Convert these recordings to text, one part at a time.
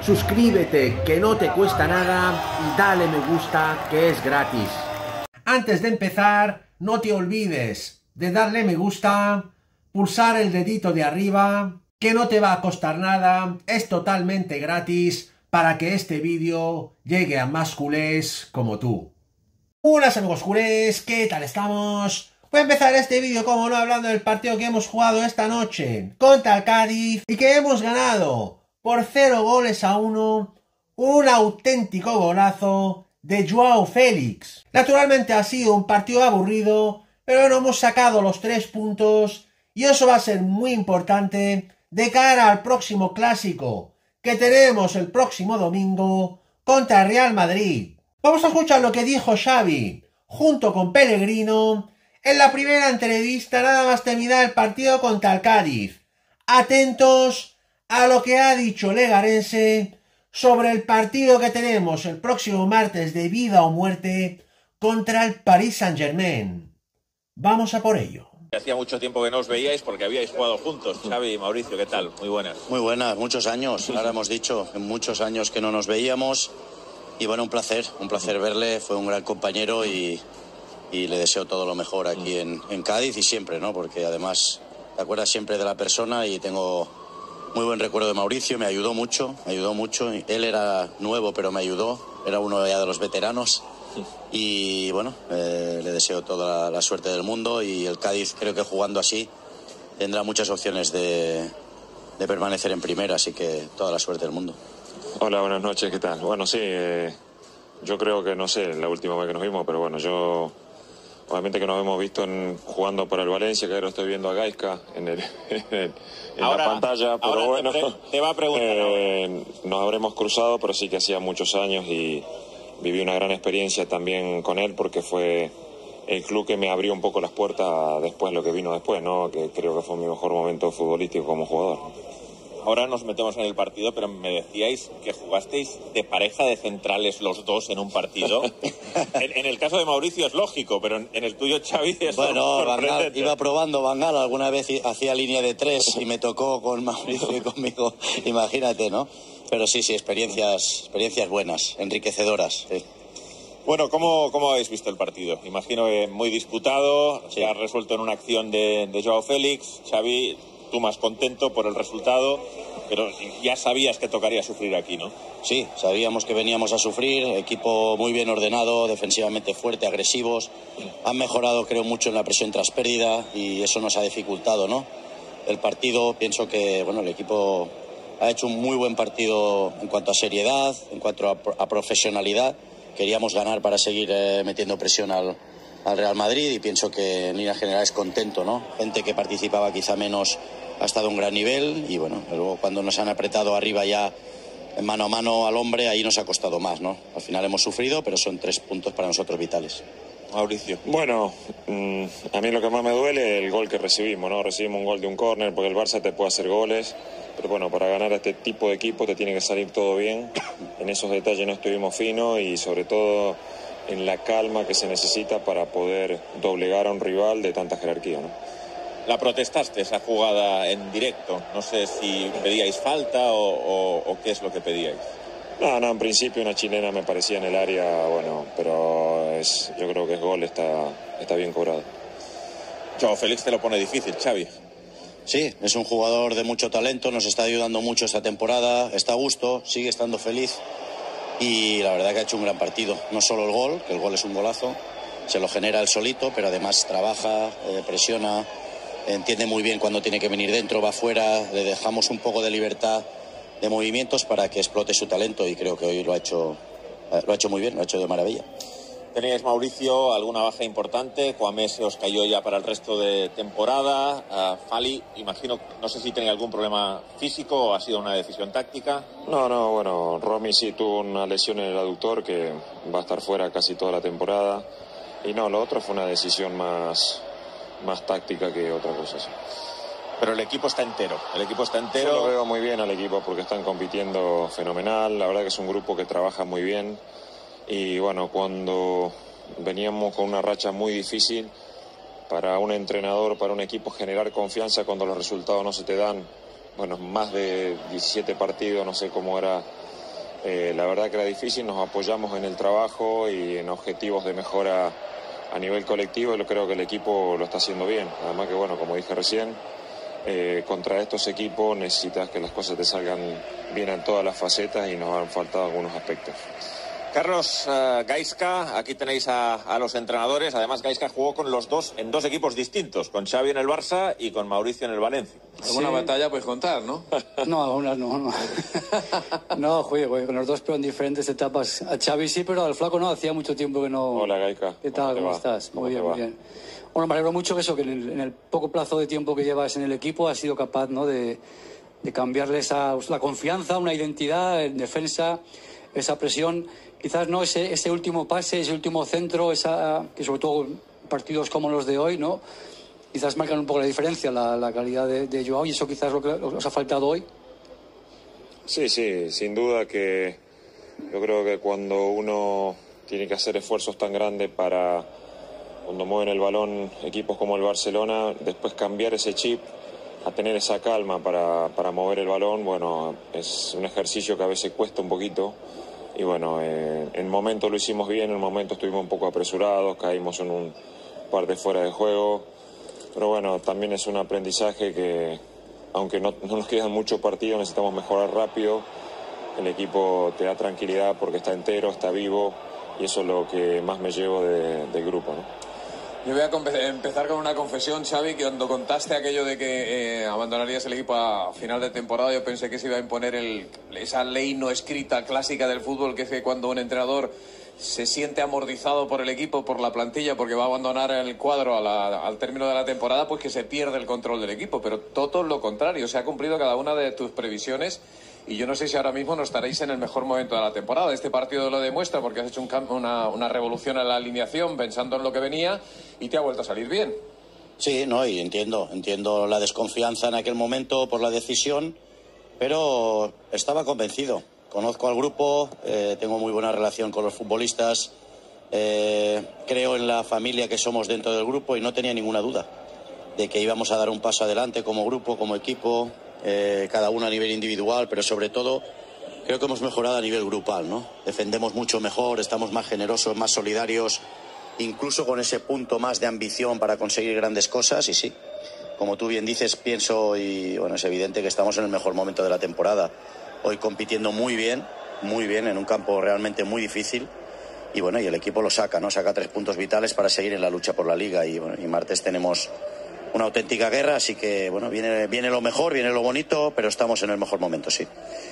suscríbete que no te cuesta nada y dale me gusta que es gratis. Antes de empezar, no te olvides de darle me gusta, pulsar el dedito de arriba, que no te va a costar nada, es totalmente gratis para que este vídeo llegue a más culés como tú. Buenas amigos culés, ¿qué tal estamos? Voy a empezar este vídeo, como no, hablando del partido que hemos jugado esta noche contra el Cádiz y que hemos ganado por 0-1, un auténtico golazo de Joao Félix. Naturalmente ha sido un partido aburrido, pero no hemos sacado los 3 puntos y eso va a ser muy importante de cara al próximo clásico que tenemos el próximo domingo contra el Real Madrid. Vamos a escuchar lo que dijo Xavi junto con Pellegrino en la primera entrevista nada más terminar el partido contra el Cádiz. Atentos a lo que ha dicho Legarense sobre el partido que tenemos el próximo martes de vida o muerte contra el Paris Saint-Germain. Vamos a por ello. Hacía mucho tiempo que no os veíais porque habíais jugado juntos. Xavi y Mauricio, ¿qué tal? Muy buenas. Muy buenas, muchos años. Ahora hemos dicho, en muchos años que no nos veíamos. Y bueno, un placer verle. Fue un gran compañero y le deseo todo lo mejor aquí en Cádiz y siempre, ¿no? Porque además te acuerdas siempre de la persona y tengo muy buen recuerdo de Mauricio. Me ayudó mucho. Él era nuevo, pero me ayudó. Era uno ya de los veteranos. Y bueno, le deseo toda la suerte del mundo y el Cádiz creo que jugando así tendrá muchas opciones de permanecer en primera, así que toda la suerte del mundo. Hola, buenas noches, ¿qué tal? Bueno, sí, yo creo que no sé la última vez que nos vimos, pero bueno, obviamente que nos hemos visto jugando para el Valencia, que ahora estoy viendo a Gaisca en la pantalla, pero bueno, te va a preguntar nos habremos cruzado, pero sí que hacía muchos años y viví una gran experiencia también con él porque fue el club que me abrió un poco las puertas después, lo que vino después, ¿no? Que creo que fue mi mejor momento futbolístico como jugador. Ahora nos metemos en el partido, pero me decíais que jugasteis de pareja de centrales los dos en un partido. en el caso de Mauricio es lógico, pero en el tuyo, Xavi, es bueno, Van Gaal, iba probando Van Gaal, alguna vez hacía línea de 3 y me tocó con Mauricio y conmigo, imagínate, ¿no? Pero sí, experiencias buenas, enriquecedoras. Sí. Bueno, ¿cómo habéis visto el partido? Imagino que muy disputado, sí. Se ha resuelto en una acción de Joao Félix. Xavi, tú más contento por el resultado, pero ya sabías que tocaría sufrir aquí, ¿no? Sí, sabíamos que veníamos a sufrir, equipo muy bien ordenado, defensivamente fuerte, agresivos. Han mejorado, creo, mucho en la presión tras pérdida y eso nos ha dificultado, ¿no? El partido, pienso que, bueno, el equipo ha hecho un muy buen partido en cuanto a seriedad, en cuanto a profesionalidad. Queríamos ganar para seguir metiendo presión al Real Madrid y pienso que en líneas generales contento, ¿no? Gente que participaba quizá menos ha estado a un gran nivel y bueno, luego cuando nos han apretado arriba ya mano a mano al hombre, ahí nos ha costado más, ¿no? Al final hemos sufrido, pero son 3 puntos para nosotros vitales. Mauricio. Bueno, a mí lo que más me duele es el gol que recibimos, ¿no? Recibimos un gol de un córner porque el Barça te puede hacer goles, pero bueno, para ganar a este tipo de equipo te tiene que salir todo bien. En esos detalles no estuvimos finos y sobre todo en la calma que se necesita para poder doblegar a un rival de tanta jerarquía, ¿no? La protestaste esa jugada en directo. No sé si pedíais falta o qué es lo que pedíais. No, en principio una chilena me parecía en el área, bueno, pero yo creo que es gol, está bien cobrado. Joao Félix te lo pone difícil, Xavi. Sí, es un jugador de mucho talento, nos está ayudando mucho esta temporada, está a gusto, sigue estando feliz y la verdad que ha hecho un gran partido. No solo el gol, que el gol es un golazo, se lo genera él solito, pero además trabaja, presiona, entiende muy bien cuando tiene que venir dentro, va fuera, le dejamos un poco de libertad de movimientos para que explote su talento y creo que hoy lo ha hecho muy bien, lo ha hecho de maravilla. Teníais, Mauricio, alguna baja importante. Kwame se os cayó ya para el resto de temporada. Fali, imagino, no sé si tenía algún problema físico o ha sido una decisión táctica. No, bueno, Romy sí tuvo una lesión en el aductor que va a estar fuera casi toda la temporada. Y no, lo otro fue una decisión más táctica que otra cosa, sí. Pero el equipo está entero. Yo lo veo muy bien al equipo porque están compitiendo fenomenal. La verdad que es un grupo que trabaja muy bien. Y bueno, cuando veníamos con una racha muy difícil, para un entrenador, para un equipo, generar confianza cuando los resultados no se te dan. Bueno, más de 17 partidos, no sé cómo era La verdad que era difícil, nos apoyamos en el trabajo y en objetivos de mejora a nivel colectivo. Yo creo que el equipo lo está haciendo bien. Además que, bueno, como dije recién, contra estos equipos necesitas que las cosas te salgan bien en todas las facetas y nos han faltado algunos aspectos. Carlos, Gaizka, aquí tenéis a los entrenadores. Además, Gaizka jugó con los dos en dos equipos distintos, con Xavi en el Barça y con Mauricio en el Valencia. Alguna batalla puedes contar, ¿no? No, algunas no. No, jugué con los dos, pero en diferentes etapas. A Xavi sí, pero al flaco no, hacía mucho tiempo que no... Hola, Gaizka. ¿Qué tal? ¿Cómo estás? Muy bien, muy bien. Bueno, me alegro mucho que eso, que en el poco plazo de tiempo que llevas en el equipo has sido capaz, ¿no?, de cambiarle la confianza, una identidad en defensa, esa presión. Quizás no ese último pase, ese último centro, que sobre todo partidos como los de hoy, ¿no?, quizás marcan un poco la diferencia, la calidad de Joao, y eso quizás lo que os ha faltado hoy. Sí, sin duda que yo creo que cuando uno tiene que hacer esfuerzos tan grandes para, cuando mueven el balón equipos como el Barcelona, después cambiar ese chip a tener esa calma para mover el balón, bueno, es un ejercicio que a veces cuesta un poquito. Y bueno, en momentos lo hicimos bien, en momentos estuvimos un poco apresurados, caímos en un par de fuera de juego. Pero bueno, también es un aprendizaje que, aunque no nos quedan muchos partidos, necesitamos mejorar rápido. El equipo te da tranquilidad porque está entero, está vivo, y eso es lo que más me llevo del grupo, ¿no? Yo voy a empezar con una confesión, Xavi, que cuando contaste aquello de que abandonarías el equipo a final de temporada, yo pensé que se iba a imponer esa ley no escrita clásica del fútbol, que es que cuando un entrenador se siente amordizado por el equipo, por la plantilla, porque va a abandonar el cuadro al término de la temporada, pues que se pierde el control del equipo. Pero todo lo contrario, se ha cumplido cada una de tus previsiones. Y yo no sé si ahora mismo no estaréis en el mejor momento de la temporada. Este partido lo demuestra porque has hecho una revolución en la alineación pensando en lo que venía y te ha vuelto a salir bien. Sí, no, y entiendo la desconfianza en aquel momento por la decisión, pero estaba convencido. Conozco al grupo, tengo muy buena relación con los futbolistas, creo en la familia que somos dentro del grupo y no tenía ninguna duda de que íbamos a dar un paso adelante como grupo, como equipo. Cada uno a nivel individual, pero sobre todo creo que hemos mejorado a nivel grupal, ¿no? Defendemos mucho mejor, estamos más generosos, más solidarios, incluso con ese punto más de ambición para conseguir grandes cosas. Y sí, como tú bien dices, pienso, y bueno, es evidente que estamos en el mejor momento de la temporada. Hoy compitiendo muy bien, en un campo realmente muy difícil. Y bueno, y el equipo lo saca, ¿no? Saca 3 puntos vitales para seguir en la lucha por la Liga. Y bueno, y martes tenemos una auténtica guerra, así que bueno, viene lo mejor, viene lo bonito, pero estamos en el mejor momento, sí.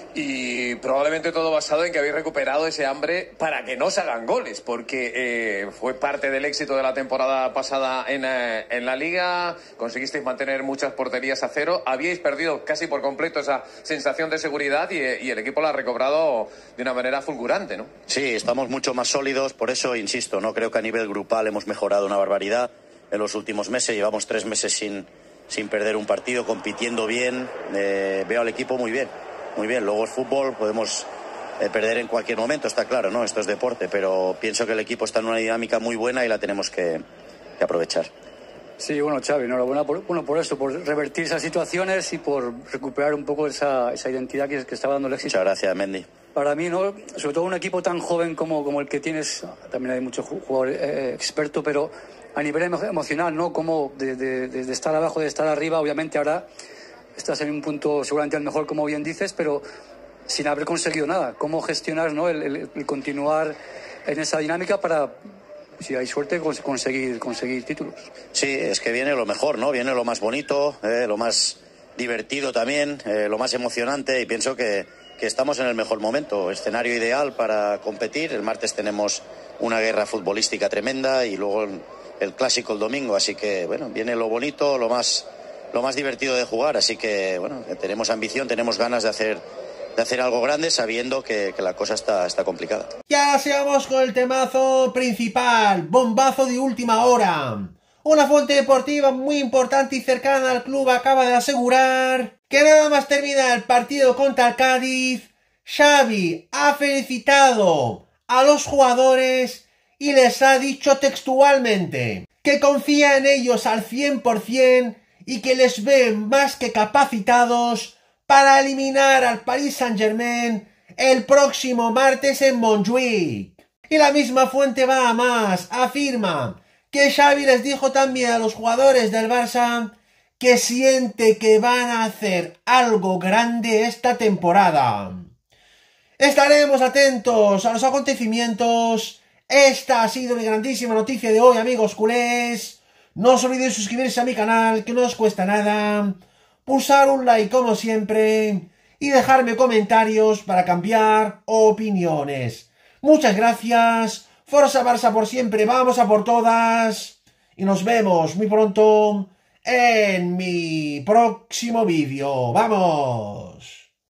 Y probablemente todo basado en que habéis recuperado ese hambre para que no se hagan goles, porque fue parte del éxito de la temporada pasada en la Liga, conseguisteis mantener muchas porterías a cero, habíais perdido casi por completo esa sensación de seguridad y el equipo la ha recobrado de una manera fulgurante, ¿no? Sí, estamos mucho más sólidos, por eso insisto, no creo que a nivel grupal hemos mejorado una barbaridad. En los últimos meses, llevamos 3 meses sin perder un partido, compitiendo bien. Veo al equipo muy bien. Luego el fútbol podemos perder en cualquier momento, está claro, ¿no? Esto es deporte, pero pienso que el equipo está en una dinámica muy buena y la tenemos que aprovechar. Sí, bueno, Xavi, enhorabuena por esto, por revertir esas situaciones y por recuperar un poco esa identidad que estaba dando el éxito. Muchas gracias, Mendy. Para mí, ¿no?, sobre todo un equipo tan joven como el que tienes, también hay muchos jugadores expertos, pero a nivel emocional, ¿no?, como de estar abajo, de estar arriba. Obviamente ahora estás en un punto seguramente el mejor, como bien dices, pero sin haber conseguido nada. ¿Cómo gestionar, ¿no?, el continuar en esa dinámica para, si hay suerte, conseguir títulos? Sí, es que viene lo mejor, ¿no? Viene lo más bonito, lo más divertido también, lo más emocionante, y pienso que estamos en el mejor momento, escenario ideal para competir. El martes tenemos una guerra futbolística tremenda y luego el clásico el domingo, así que bueno, viene lo bonito, lo más divertido de jugar, así que bueno, tenemos ambición, tenemos ganas de hacer algo grande, sabiendo que la cosa está complicada. Ya sigamos con el temazo principal, bombazo de última hora. Una fuente deportiva muy importante y cercana al club acaba de asegurar que nada más terminar el partido contra el Cádiz, Xavi ha felicitado a los jugadores y les ha dicho textualmente que confía en ellos al 100% y que les ve más que capacitados para eliminar al Paris Saint-Germain el próximo martes en Montjuic. Y la misma fuente va a más, afirma que Xavi les dijo también a los jugadores del Barça que siente que van a hacer algo grande esta temporada. Estaremos atentos a los acontecimientos. Esta ha sido mi grandísima noticia de hoy, amigos culés. No os olvidéis suscribirse a mi canal, que no os cuesta nada. Pulsar un like como siempre y dejarme comentarios para cambiar opiniones. Muchas gracias. Forza Barça por siempre, vamos a por todas. Y nos vemos muy pronto en mi próximo vídeo. ¡Vamos!